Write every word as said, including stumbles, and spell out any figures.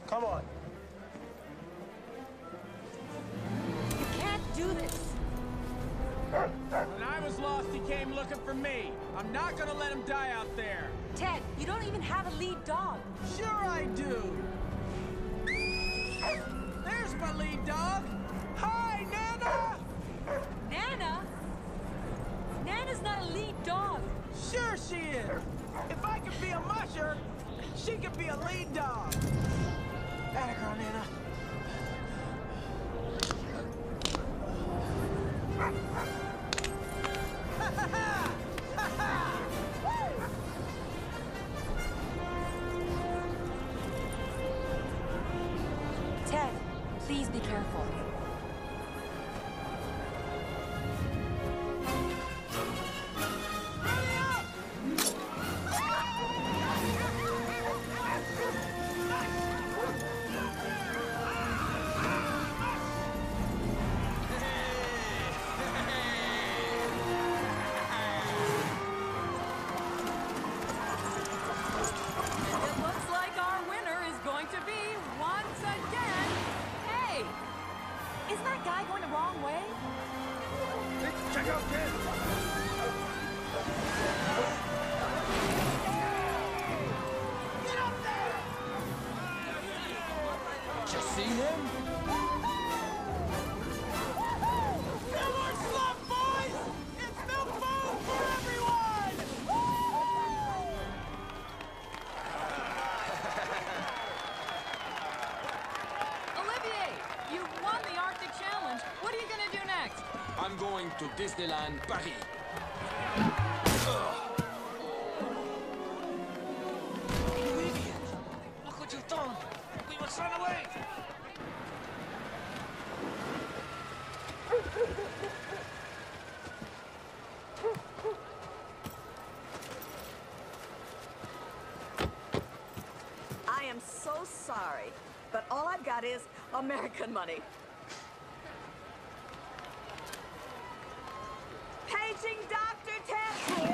Come on. You can't do this. When I was lost, he came looking for me. I'm not gonna let him die out there. Ted, you don't even have a lead dog. Sure I do. There's my lead dog. Hi, Nana! Nana? Nana's not a lead dog. Sure she is. If I could be a musher, she could be a lead dog. Atta girl, Nana. Ted, please be careful. Isn't that guy going the wrong way? Check out Ted! Get up there! Just see him? No more slump, boys! It's milk food for everyone! Olivier, you won the Arctic Challenge. What are you gonna do next? I'm going to Disneyland Paris. Olivier, look what you've done. We must run away. I am so sorry, but all I've got is American money. Paging Doctor Ted!